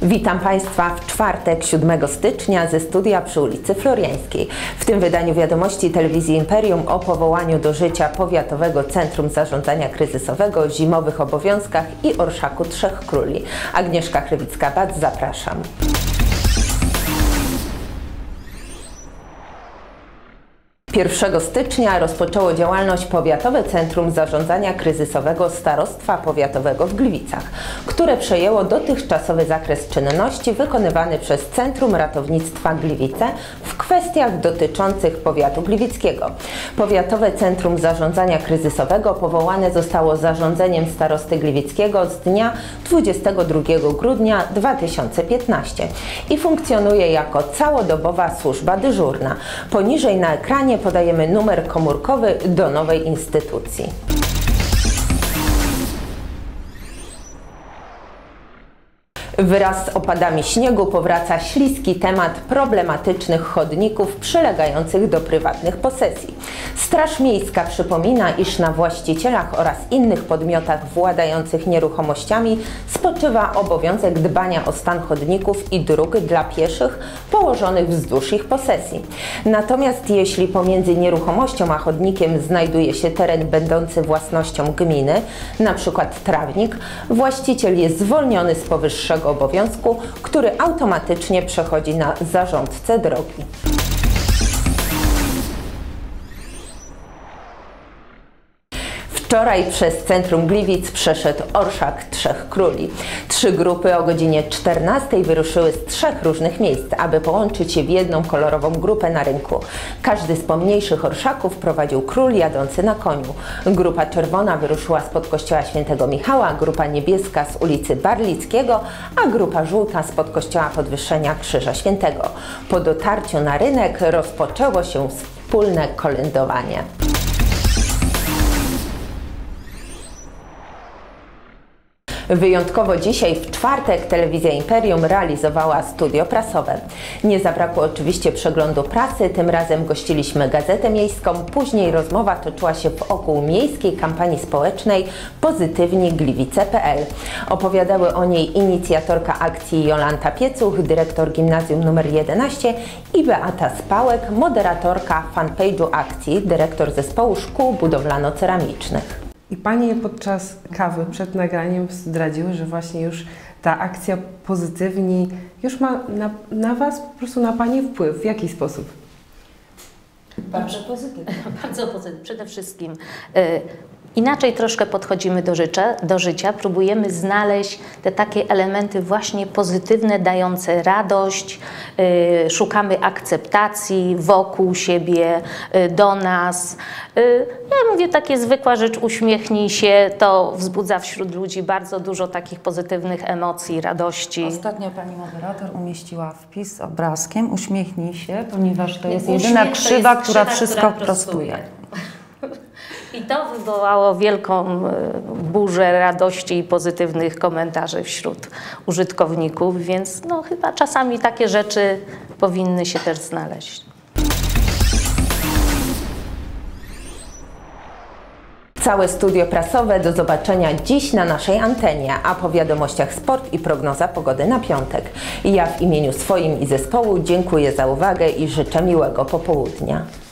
Witam Państwa w czwartek 7 stycznia ze studia przy ulicy Floriańskiej. W tym wydaniu wiadomości Telewizji Imperium o powołaniu do życia Powiatowego Centrum Zarządzania Kryzysowego, zimowych obowiązkach i orszaku Trzech Króli. Agnieszka Krywicka-Bac, zapraszam. 1 stycznia rozpoczęło działalność Powiatowe Centrum Zarządzania Kryzysowego Starostwa Powiatowego w Gliwicach, które przejęło dotychczasowy zakres czynności wykonywany przez Centrum Ratownictwa Gliwice w kwestiach dotyczących powiatu gliwickiego. Powiatowe Centrum Zarządzania Kryzysowego powołane zostało zarządzeniem starosty gliwickiego z dnia 22 grudnia 2015 i funkcjonuje jako całodobowa służba dyżurna. Poniżej na ekranie podajemy numer komórkowy do nowej instytucji. Wraz z opadami śniegu powraca śliski temat problematycznych chodników przylegających do prywatnych posesji. Straż Miejska przypomina, iż na właścicielach oraz innych podmiotach władających nieruchomościami spoczywa obowiązek dbania o stan chodników i dróg dla pieszych położonych wzdłuż ich posesji. Natomiast jeśli pomiędzy nieruchomością a chodnikiem znajduje się teren będący własnością gminy, np. trawnik, właściciel jest zwolniony z powyższego obowiązku, który automatycznie przechodzi na zarządcę drogi. Wczoraj przez centrum Gliwic przeszedł orszak Trzech Króli. 3 grupy o godzinie 14 wyruszyły z 3 różnych miejsc, aby połączyć się w jedną kolorową grupę na rynku. Każdy z pomniejszych orszaków prowadził król jadący na koniu. Grupa czerwona wyruszyła spod kościoła Świętego Michała, grupa niebieska z ulicy Barlickiego, a grupa żółta spod kościoła Podwyższenia Krzyża Świętego. Po dotarciu na rynek rozpoczęło się wspólne kolędowanie. Wyjątkowo dzisiaj, w czwartek, Telewizja Imperium realizowała studio prasowe. Nie zabrakło oczywiście przeglądu prasy, tym razem gościliśmy Gazetę Miejską, później rozmowa toczyła się wokół miejskiej kampanii społecznej Pozytywni-Gliwice.pl. Opowiadały o niej inicjatorka akcji Jolanta Piecuch, dyrektor gimnazjum nr 11 i Beata Spałek, moderatorka fanpage'u akcji, dyrektor zespołu szkół budowlano-ceramicznych. I Panie podczas kawy przed nagraniem zdradziły, że właśnie już ta akcja Pozytywni już ma na Was, po prostu na Pani wpływ. W jaki sposób? Bardzo pozytywnie. Bardzo pozytywnie. Przede wszystkim inaczej troszkę podchodzimy do życia, próbujemy znaleźć te takie elementy właśnie pozytywne, dające radość, szukamy akceptacji wokół siebie, do nas. Ja mówię, takie zwykła rzecz, uśmiechnij się, to wzbudza wśród ludzi bardzo dużo takich pozytywnych emocji, radości. Ostatnio pani moderator umieściła wpis z obrazkiem uśmiechnij się, ponieważ to jest jedyna krzywa, która wszystko prostuje. I to wywołało wielką burzę radości i pozytywnych komentarzy wśród użytkowników, więc no, chyba czasami takie rzeczy powinny się też znaleźć. Całe studio prasowe do zobaczenia dziś na naszej antenie, a po wiadomościach sport i prognoza pogody na piątek. Ja w imieniu swoim i zespołu dziękuję za uwagę i życzę miłego popołudnia.